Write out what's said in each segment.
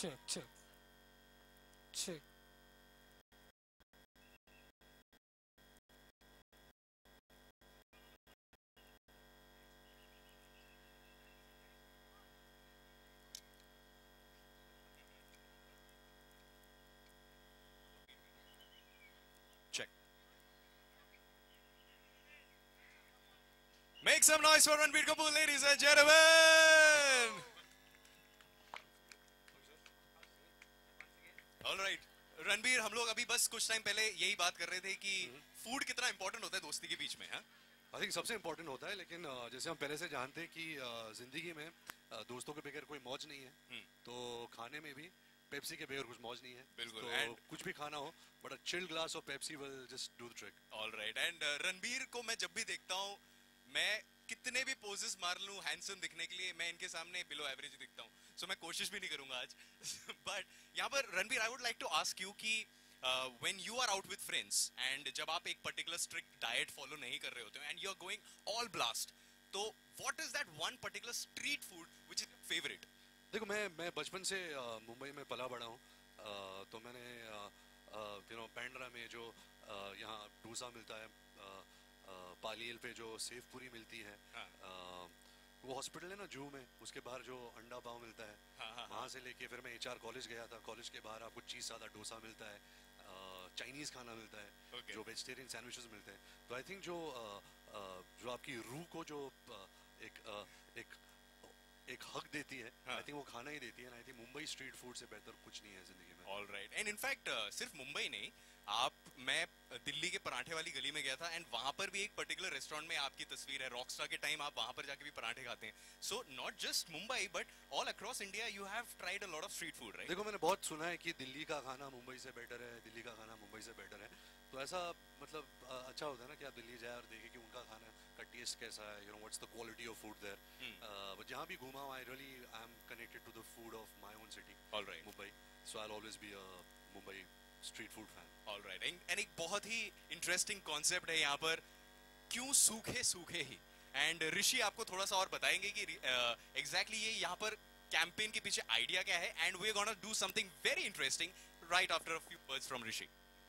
check, check, check. Check. Make some noise for Ranbir Kapoor, ladies and gentlemen. All right. Ranbir, हम लोग अभी बस कुछ टाइम पहले यही बात कर रहे थे कि फूड कितना इंपॉर्टेंट होता है दोस्ती के बीच में, हाँ? आई थिंक सबसे इम्पोर्टेंट होता है, लेकिन जैसे हम पहले से जानते हैं कि जिंदगी में दोस्तों के बगैर कोई मौज नहीं है, तो खाने में भी पेप्सी के बगैर कुछ मौज नहीं है। बिल्कुल। तो कुछ भी खाना हो, but a chilled glass of Pepsi will just do the trick. All right. And Ranbir को मैं जब भी देखता हूँ, मैं कितने भी पोजेस मार लूं हैंडसम दिखने के लिए, मैं इनके सामने बिलो एवरेज दिखता हूँ। सो मैं कोशिश भी नहीं करूंगा आज। बट यहाँ पर Ranbir, I would like to ask you कि when you are out with friends and जब आप एक particular strict diet follow नहीं कर रहे होते हो and you are going all blast, तो what is that one particular street food which is your favorite? देखो, मैं बचपन से मुंबई में पला बड़ा हूँ, तो मैंने पैंड्रा में जो यहाँ डोसा मिलता है, पालियल पे जो सेव पूरी मिलती है, हाँ। वो हॉस्पिटल है ना जू में, उसके बाहर जो अंडा पाव मिलता है, हाँ। वहाँ से लेके फिर मैं HR कॉलेज गया था। कॉलेज के बाहर आपको चीज़ सादा डोसा मिलता है, चाइनीज़ खाना मिलता है, Okay. जो वेजिटेरियन सैंडविचेस मिलते हैं। तो आई थिंक जो आपकी रूह को जो एक एक एक हक देती है, हाँ। आई थिंक वो खाना ही देती है। I think Mumbai street food से बेहतर कुछ नहीं है जिंदगी में। All right. एंड इनफैक्ट सिर्फ मुंबई नहीं, मैं दिल्ली के पराठे वाली गली में गया था एंड वहां पर भी एक पर्टिकुलर रेस्टोरेंट में आपकी तस्वीर है। रॉकस्टार के टाइम आप वहां पर जाके भी पराठे खाते हैं। So not just Mumbai but all across India you have tried a lot of street food, right? देखो, मैंने बहुत सुना है कि दिल्ली का खाना मुंबई से बेटर है, दिल्ली का खाना मुंबई से बेटर है। तो ऐसा मतलब अच्छा होता है ना कि आप दिल्ली जाए और देखें कि उनका खाना का टेस्ट कैसा है, what's the quality of food there. But जहाँ भी घूमा हूँ, I am connected to the food of my own city, all right, Mumbai. So I will always be a Mumbai street food fan. All right. And एक बहुत ही interesting concept है यहाँ पर, क्यों सूखे सूखे ही। एंड ऋषि आपको थोड़ा सा और बताएंगे कि एग्जैक्टली ये यहाँ पर कैंपेन के पीछे आइडिया क्या है। And we are gonna do something very interesting right after a few words from Rishi.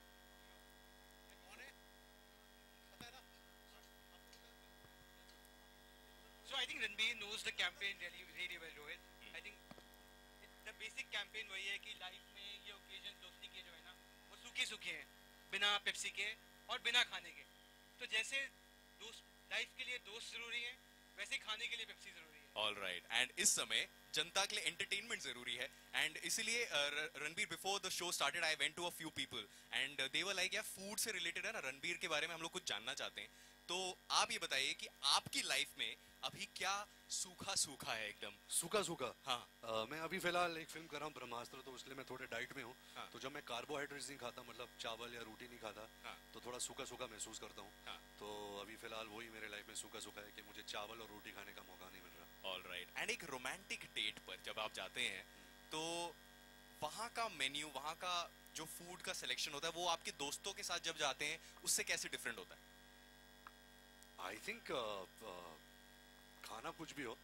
So I think Ranbir knows the campaign really, really well, Rohit. I think the basic campaign वही है कि life में ये occasion दोस्ती के जो है ना, वो सूखे सूखे हैं, बिना पेप्सी के और बिना खाने के। तो जैसे दोस्त लाइफ के लिए दोस्त जरूरी है, वैसे खाने के लिए पेप्सी जरूरी है। All right. एंड इस समय जनता के लिए एंटरटेनमेंट जरूरी है। एंड इसीलिए Ranbir, before the show started I went to a few people and they were like, यार फूड से रिलेटेड है ना, रणबीर के बारे में हम लोग कुछ जानना चाहते हैं। तो आप ये बताइए कि आपकी लाइफ में अभी क्या सूखा सूखा है एकदम? सूखा सूखा? हाँ। मैं अभी फिलहाल एक फिल्म कर रहा हूँ ब्रह्मास्त्र, तो इसलिए मैं थोड़े डाइट में हूँ। हाँ। तो जब मैं कार्बोहाइड्रेट्स नहीं खाता, मतलब चावल या रोटी नहीं खाता, हाँ। तो थोड़ा सूखा सूखा महसूस करता हूँ। हाँ। तो अभी फिलहाल वही मेरे लाइफ में सूखा सूखा है कि मुझे चावल और रोटी खाने का मौका नहीं मिल रहा। All right. एंड एक रोमांटिक डेट पर जब आप जाते हैं, तो वहाँ का मेन्यू, वहाँ का जो फूड का सिलेक्शन होता है, वो आपके दोस्तों के साथ जब जाते हैं उससे कैसे डिफरेंट होता है? आई थिंक खाना कुछ भी हो,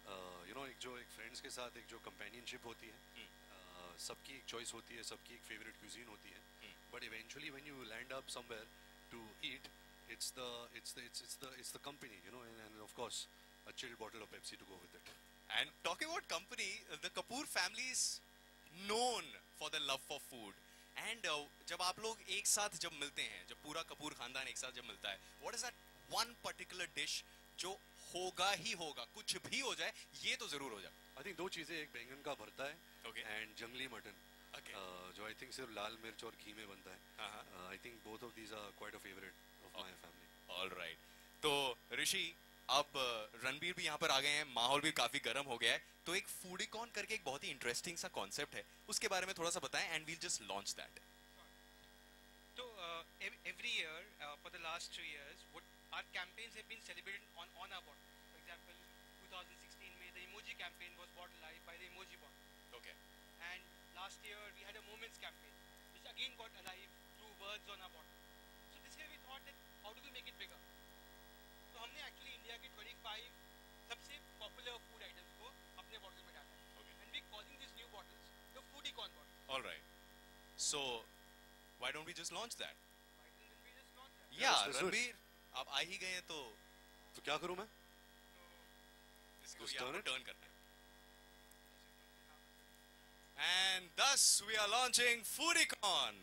एक फ्रेंड्स के साथ एक जो कंपेनियनशिप होती है, सबकी एक चॉइस होती है, सबकी एक फेवरेट क्यूजीन होती है। But eventually when you land up somewhere to eat, it's the company, and of course a chilled bottle of Pepsi to go with it. And talking about company, the Kapoor family is known for the love for food. And जब आप लोग एक साथ जब मिलते हैं, जब पूरा कपूर खानदान एक साथ जब मिलता है, what is that one particular dish जो होगा ही होगा, कुछ भी हो जाए ये तो जरूर हो जाए? I think दो चीजें, एक बैंगन का भरता है, Okay. and जंगली मटन, Okay. जो आई थिंक सिर्फ लाल मिर्च और घी में बनता है। हाँ। I think both of these are quite a favourite of my family. All right. तो ऋषि, अब रणबीर भी यहाँ पर आ गए हैं, माहौल भी काफी गर्म हो गया है, तो एक फूडिकॉन करके एक बहुत ही इंटरेस्टिंग सा कॉन्सेप्ट है, उसके बारे में थोड़ा सा बताएं and we'll just launch that. So every year for the last 3 years, what our campaigns have been celebrated on our bottle. For example, 2016 में the emoji campaign was brought alive by the emoji bottle. Okay. And last year we had a moments campaign, which again got alive through words on our bottle. So this year we thought that how do we make it bigger? तो हमने actually India के 25 सबसे popular food items को अपने bottle में डाला है। Okay. And we calling these new bottles the foodie So why don't we just launch that? Yeah, Yeah, let's do it. Ranbir आप आ ही गए हैं तो तो क्या करूं मैं? इसको Just यहाँ turn पर it? turn करना है. And thus we are launching Foodicon.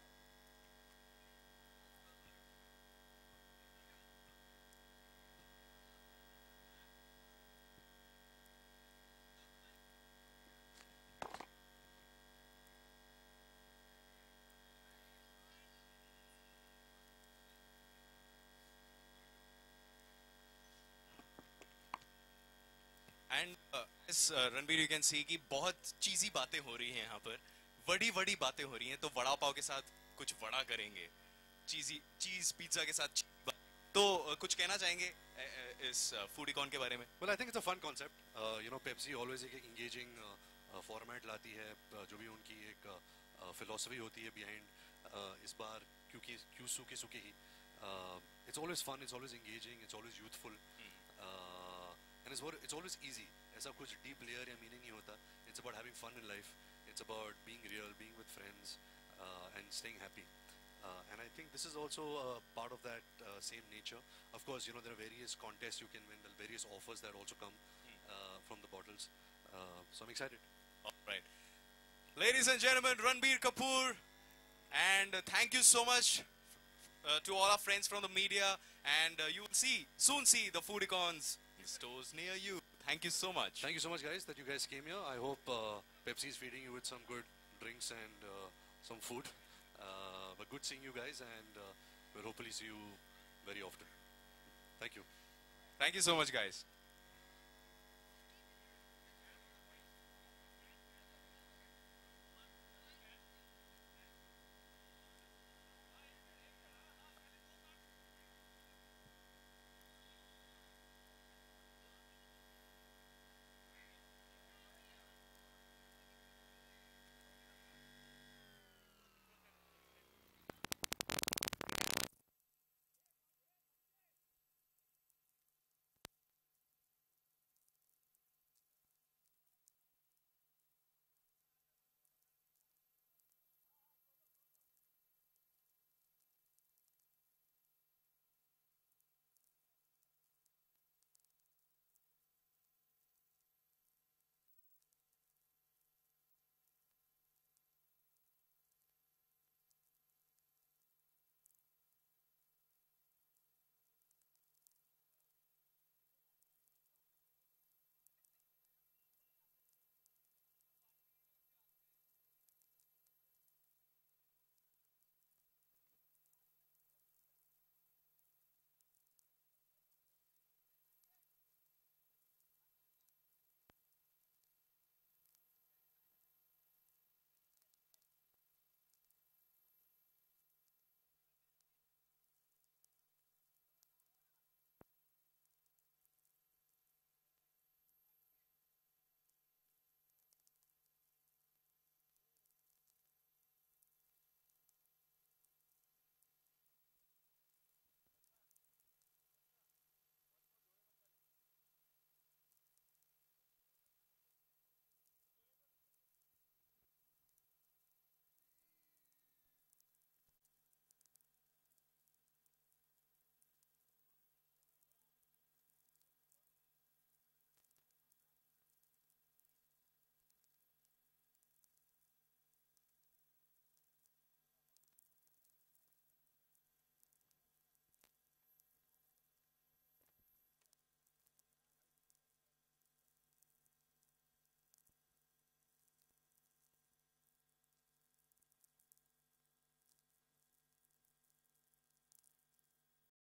And Ranbir you can see कि बहुत चीजी बातें हो रही हैं यहाँ पर, बड़ी बड़ी बातें हो रही हैं. तो वड़ा पाव के साथ कुछ वड़ा करेंगे, चीज पिज्जा के साथ तो कुछ कहना चाहेंगे इस फूडिकॉन के बारे में? Well, I think it's a fun concept. Pepsi always एक engaging format लाती है, जो भी उनकी एक philosophy होती है behind इस बार क्योंकि क्यों सूखे सूखे ही. It's always fun, it's always engaging, it's always youthful, and it's always easy. ऐसा कुछ deep layer या meaning नहीं होता. It's about having fun in life. It's about being real, being with friends, and staying happy. And I think this is also part of that same nature. Of course, you know, there are various contests you can win, there are various offers that also come from the bottles. So I'm excited. All right. Ladies and gentlemen, Ranbir Kapoor, and thank you so much to all our friends from the media, and you will soon see the Foodicons in stores near you. Thank you so much. Thank you so much, guys, that you guys came here. I hope Pepsi is feeding you with some good drinks and some food. But good seeing you guys, and we'll hopefully see you very often. Thank you. Thank you so much, guys.